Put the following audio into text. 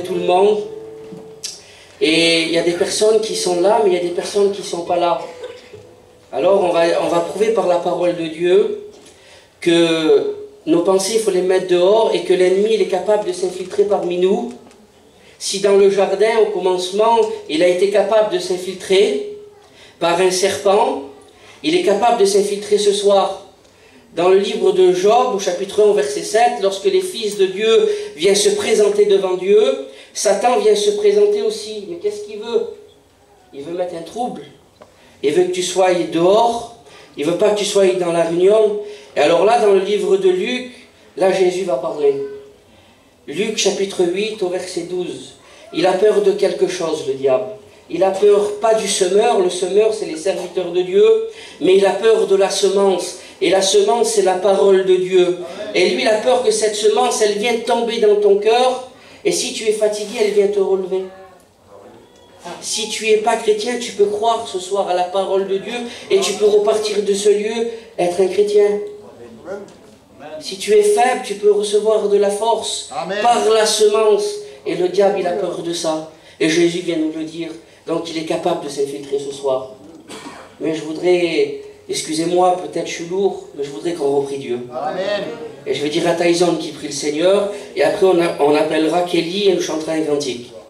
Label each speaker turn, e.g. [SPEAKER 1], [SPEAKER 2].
[SPEAKER 1] tout le monde. Et il y a des personnes qui sont là, mais il y a des personnes qui ne sont pas là. Alors on va prouver par la parole de Dieu que nos pensées, il faut les mettre dehors et que l'ennemi il est capable de s'infiltrer parmi nous. Si dans le jardin, au commencement, il a été capable de s'infiltrer par un serpent, il est capable de s'infiltrer ce soir. Dans le livre de Job, au chapitre 1, verset 7, lorsque les fils de Dieu viennent se présenter devant Dieu, Satan vient se présenter aussi. Mais qu'est-ce qu'il veut? Il veut mettre un trouble. Il veut que tu sois dehors. Il ne veut pas que tu sois dans la réunion. Et alors là, dans le livre de Luc, là Jésus va parler. Luc chapitre 8 au verset 12. Il a peur de quelque chose, le diable. Il a peur pas du semeur. Le semeur, c'est les serviteurs de Dieu. Mais il a peur de la semence. Et la semence, c'est la parole de Dieu. Et lui, il a peur que cette semence, elle vienne tomber dans ton cœur. Et si tu es fatigué, elle vient te relever. Si tu n'es pas chrétien, tu peux croire ce soir à la parole de Dieu. Et tu peux repartir de ce lieu, être un chrétien. Si tu es faible, tu peux recevoir de la force. Amen. Par la semence. Et le diable, il a peur de ça. Et Jésus vient nous le dire. Donc il est capable de s'infiltrer ce soir. Mais je voudrais... Excusez-moi, peut-être je suis lourd, mais je voudrais qu'on reprie Dieu. Amen. Et je vais dire à Tyson qui prie le Seigneur, et après on appellera Kelly et nous chantera un cantique.